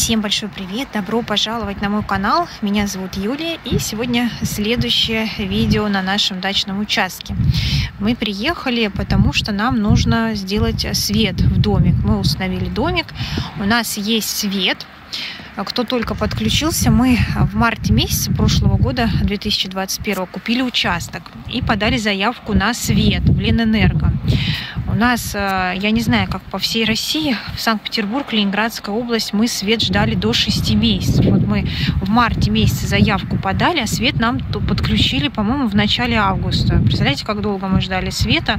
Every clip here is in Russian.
Всем большой привет! Добро пожаловать на мой канал. Меня зовут Юлия, и сегодня следующее видео на нашем дачном участке. Мы приехали, потому что нам нужно сделать свет в домик. Мы установили домик, у нас есть свет. Кто только подключился, мы в марте месяце прошлого года, 2021, купили участок и подали заявку на свет в Ленэнерго. У нас, я не знаю, как по всей России, в Санкт-Петербург, Ленинградская область, мы свет ждали до 6 месяцев. Вот мы в марте месяце заявку подали, а свет нам подключили, по-моему, в начале августа. Представляете, как долго мы ждали света?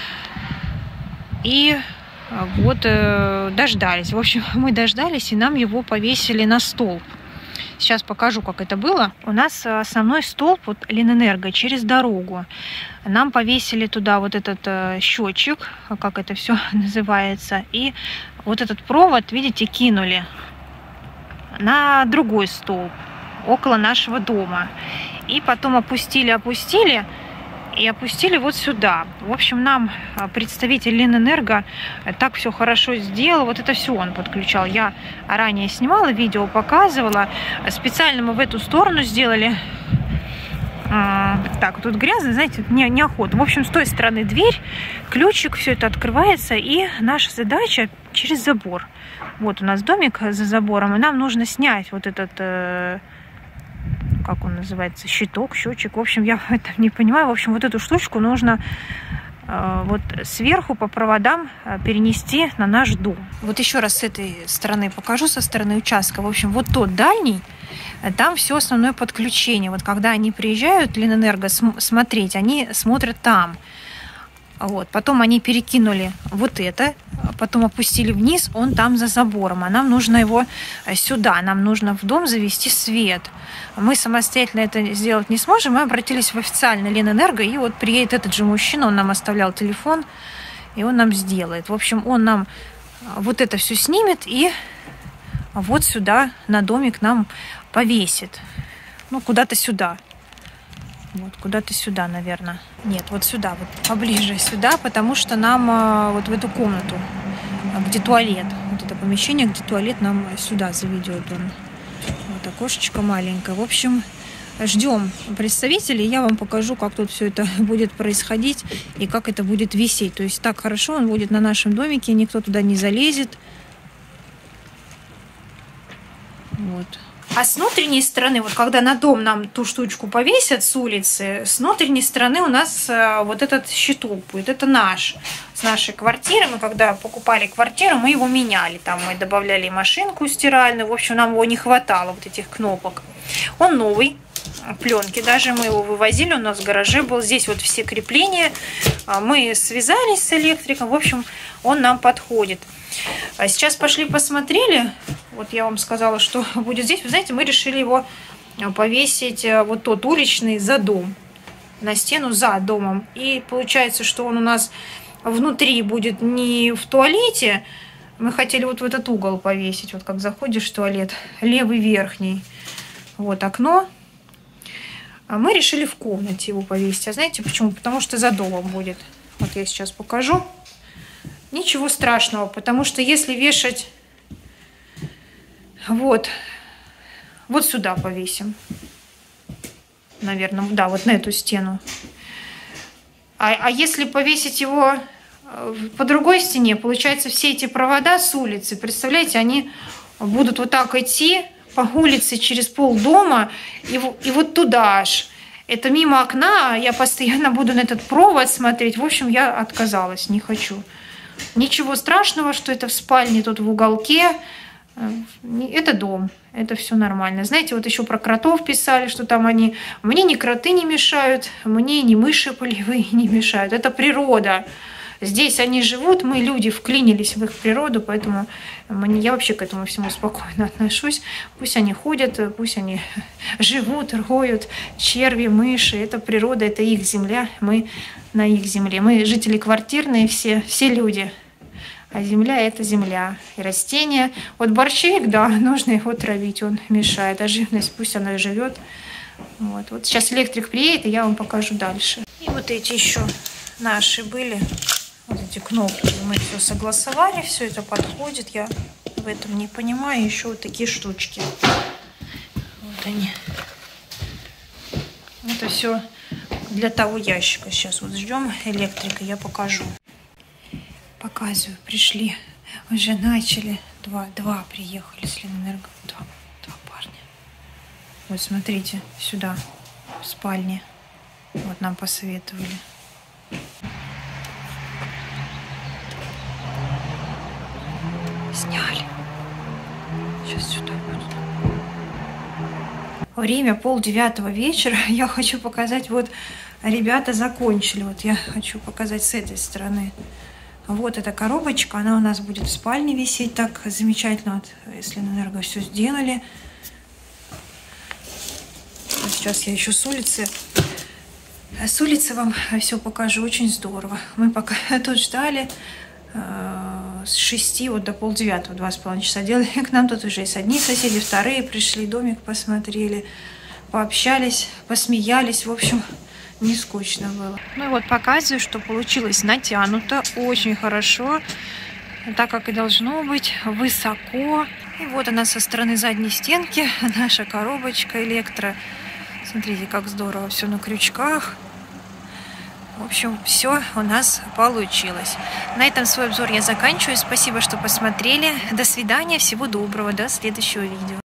И вот дождались. В общем, мы дождались, и нам его повесили на столб. Сейчас покажу, как это было. У нас основной столб вот Ленэнерго через дорогу. Нам повесили туда вот этот счетчик, как это все называется. И вот этот провод, видите, кинули на другой столб, около нашего дома. И потом опустили и опустили вот сюда. В общем, нам представитель Ленэнерго так все хорошо сделал. Вот это все он подключал. Я ранее снимала видео, показывала. Специально мы в эту сторону сделали. Так, тут грязно, знаете, неохота. В общем, с той стороны дверь, ключик, все это открывается. И наша задача через забор. Вот у нас домик за забором. И нам нужно снять вот этот... как он называется, щиток, счетчик. В общем, я это не понимаю. В общем, вот эту штучку нужно вот сверху по проводам перенести на наш дом. Вот еще раз с этой стороны покажу, со стороны участка. В общем, вот тот дальний, там все основное подключение. Вот когда они приезжают, Ленэнерго, смотреть, они смотрят там. Вот. Потом они перекинули вот это, потом опустили вниз, он там за забором. А нам нужно его сюда, нам нужно в дом завести свет. Мы самостоятельно это сделать не сможем. Мы обратились в официальный Ленэнерго, и вот приедет этот же мужчина, он нам оставлял телефон, и он нам сделает. В общем, он нам вот это все снимет и вот сюда на домик нам повесит. Ну, куда-то сюда. Вот, куда-то сюда, наверное. Нет, вот сюда, вот поближе сюда, потому что нам вот в эту комнату, где туалет, вот это помещение, где туалет, нам сюда заведет он. Вот окошечко маленькое. В общем, ждем представителей, я вам покажу, как тут все это будет происходить и как это будет висеть. То есть так хорошо он будет на нашем домике, никто туда не залезет. Вот. А с внутренней стороны, вот когда на дом нам ту штучку повесят с улицы, с внутренней стороны у нас вот этот щиток будет. Это наш, с нашей квартиры. Мы когда покупали квартиру, мы его меняли. Там мы добавляли машинку стиральную. В общем, нам его не хватало, вот этих кнопок. Он новый, пленки даже. Мы его вывозили, у нас в гараже был. Здесь вот все крепления. Мы связались с электриком. В общем, он нам подходит. А сейчас пошли посмотрели. Вот я вам сказала, что будет здесь. Вы знаете, мы решили его повесить, вот тот уличный, за дом. На стену за домом. И получается, что он у нас внутри будет не в туалете. Мы хотели вот в этот угол повесить. Вот как заходишь в туалет. Левый верхний. Вот окно. А мы решили в комнате его повесить. А знаете почему? Потому что за домом будет. Вот я сейчас покажу. Ничего страшного, потому что если вешать вот сюда повесим, наверное, да, вот на эту стену. А если повесить его по другой стене, получается, все эти провода с улицы, представляете, они будут вот так идти по улице через полдома и вот туда аж. Это мимо окна, я постоянно буду на этот провод смотреть. В общем, я отказалась, не хочу. Ничего страшного, что это в спальне, тут в уголке. Это дом, это все нормально. Знаете, вот еще про кротов писали, что там они... Мне ни кроты не мешают, мне ни мыши полевые не мешают. Это природа. Здесь они живут, мы, люди, вклинились в их природу, поэтому я вообще к этому всему спокойно отношусь. Пусть они ходят, пусть они живут, роют, черви, мыши. Это природа, это их земля, мы на их земле. Мы жители квартирные все люди. А земля – это земля. И растения. Вот борщевик, да, нужно его травить, он мешает. А живность, пусть она живет. Вот сейчас электрик приедет, и я вам покажу дальше. И вот эти еще наши были. Вот эти кнопки. Мы все согласовали, все это подходит. Я в этом не понимаю. Еще вот такие штучки. Вот они. Это все для того ящика. Сейчас вот ждем электрика, я покажу. Показываю, пришли. Уже начали. Два приехали с Ленэнерго. Два парня. Вот смотрите, сюда, в спальне. Вот нам посоветовали. Сняли. Сейчас сюда будут. Время 8:30 вечера. Я хочу показать, вот ребята закончили. Вот я хочу показать с этой стороны. Вот эта коробочка, она у нас будет в спальне висеть так замечательно. Вот, если Ленэнерго все сделали. Вот сейчас я еще с улицы. С улицы вам все покажу. Очень здорово. Мы пока тут ждали с 6 вот до 8:30, 2,5 часа делали. К нам тут уже есть одни соседи, вторые пришли, домик посмотрели, пообщались, посмеялись. В общем, не скучно было. Ну и вот показываю, что получилось натянуто. Очень хорошо. Так, как и должно быть. Высоко. И вот она со стороны задней стенки. Наша коробочка электро. Смотрите, как здорово. Все на крючках. В общем, все у нас получилось. На этом свой обзор я заканчиваю. Спасибо, что посмотрели. До свидания. Всего доброго. До следующего видео.